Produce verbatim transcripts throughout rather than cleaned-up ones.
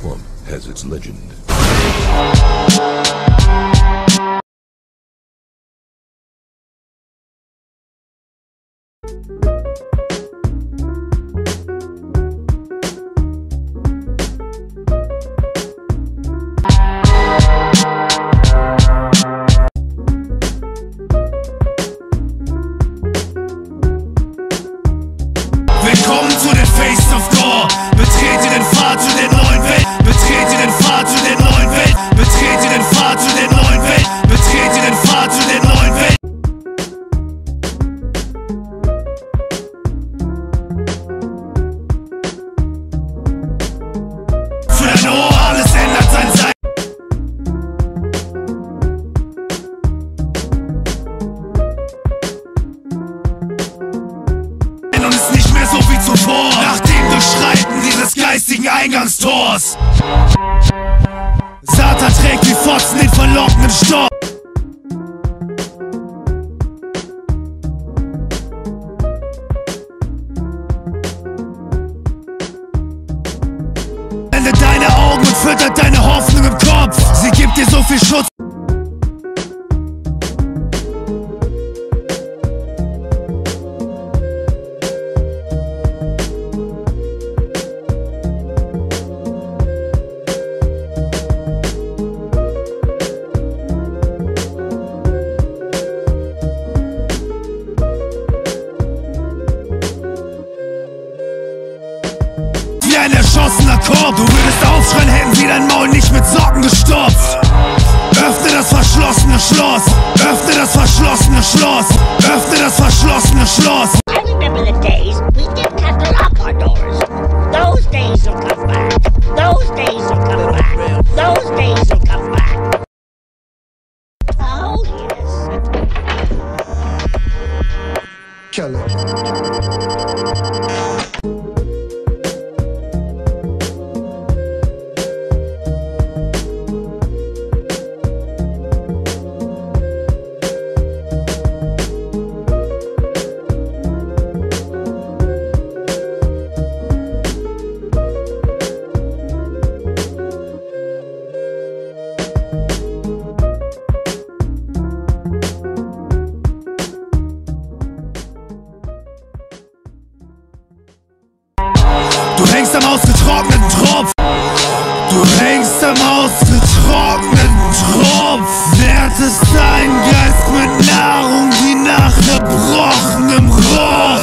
platform has its legend. Willkommen zu den Face of Gore. Betrete den Pfad zu der neuen Welt. Betrete den Pfad zu der neuen Welt. Betrete den Pfad zu der neuen Welt. Betrete den Pfad zu der neuen Welt. Für dein Ohr, alles ändert sein Sein. Und ist nicht mehr so wie zuvor. Nach dem Durchschreiten dieses geistigen Eingangstors. Satan trägt wie Fotzen den verlockenden Stoff. Blendet deine Augen und füttert deine Hoffnung im Kopf. Sie gibt dir so viel Schutz. Wie ein erschossener Korb. Du würdest aufschreien, hätten sie dein Maul nicht mit Socken gestopft. Öffne das verschlossene Schloss. Öffne das verschlossene Schloss. Öffne das verschlossene Schloss. I remember the days we didn't have to lock our doors. Those days will come back. Those days will come back. Those days will come back. Oh, yes. Kill it. Du hängst am ausgetrockneten Tropf. Du hängst am ausgetrockneten Tropf. Wertest deinen Geist mit Nahrung wie nach erbrochenem Rohr.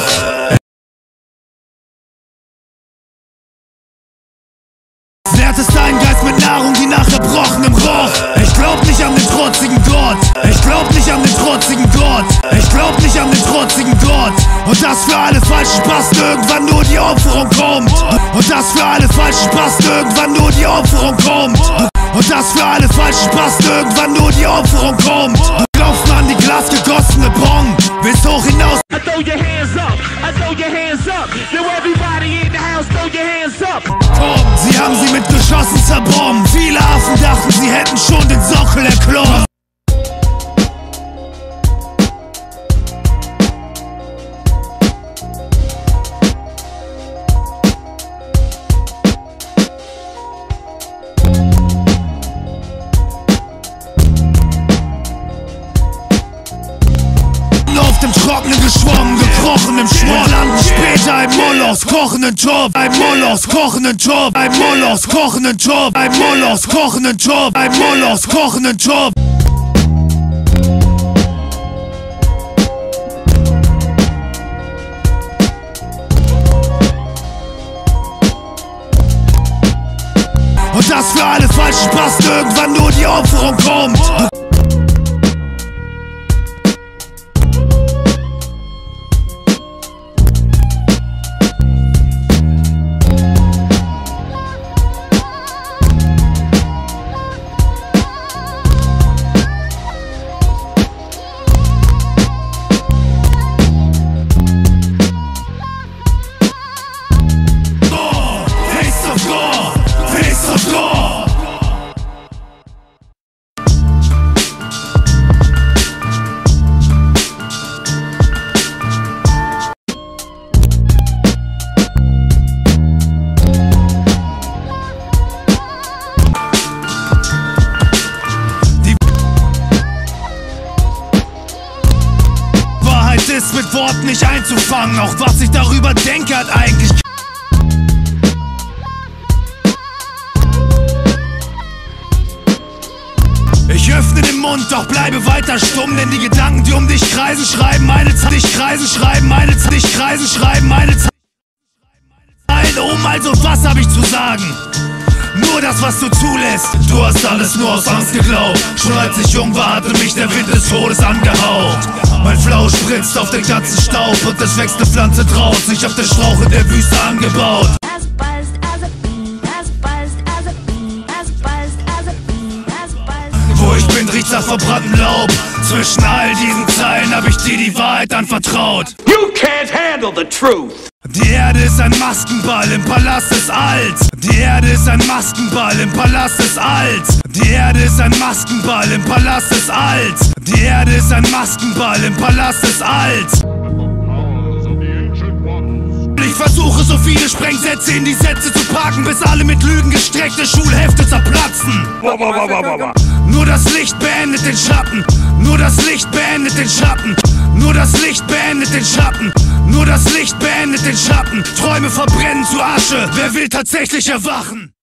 Wertest deinen Geist mit Nahrung wie nach erbrochenem Rohr. Ich glaub nicht an den trotzigen Gott. Ich glaub nicht an den trotzigen Gott. Ich glaub nicht an den trotzigen Gott. Und das für alle falschen Spasten irgendwann nur die Opferung kommt. Und das für alle falschen Spasten irgendwann nur die Opferung kommt. Und das für alle falschen Spasten irgendwann nur die Opferung kommt. Glaubst du an die glasgegossene Bong bis hoch hinaus? I throw your hands up, I throw your hands up. Now everybody in the house, throw your hands up. Komm, sie haben sie mit Geschossen zerbombt. Viele Affen dachten, sie hätten schon den Sockel erklommen. Auf dem Trockenen geschwommen, gekrochen im Schmutz. Landen später im Molochs kochenden Job. Ein Molochs kochenden Job. Ein Molochs kochenden Job. Ein Molochs kochenden Job. Ein Molochs kochenden Job. Und das für alle falschen Spasten irgendwann nur die Opferung kommt. ist mit Worten nicht einzufangen. Auch was ich darüber denke, hat eigentlich Ich öffne den Mund, doch bleibe weiter stumm, denn die Gedanken, die um dich kreisen, schreiben meine Zeit, dich kreisen, schreiben meine Zeit, dich kreisen, schreiben meine Zeit um. Also was hab ich zu sagen? Nur das, was du zulässt. Du hast alles nur aus Angst geglaubt. Schon als ich jung war, hatte mich der Wind des Todes angehaucht. Mein Flow spritzt auf den ganzen Staub und es wächst eine Pflanze draus, sich auf den Strauch in der Wüste angebaut. Wo ich bin, riecht's nach verbranntem Laub. Zwischen all diesen Zeilen hab ich dir die Wahrheit anvertraut. You can't handle the truth. Die Erde ist ein Maskenball im Palast des Alls. Die Erde ist ein Maskenball im Palast des Alls. Die Erde ist ein Maskenball im Palast des Alls. Die Erde ist ein Maskenball im Palast des Alls. Ich versuche so viele Sprengsätze in die Sätze zu packen, bis alle mit Lügen gestreckte Schulhefte zerplatzen. Nur das Licht beendet den Schatten. Nur das Licht beendet den Schatten. Nur das Licht beendet den Schatten. Nur das Licht beendet den Schatten. Träume verbrennen zu Asche. Wer will tatsächlich erwachen?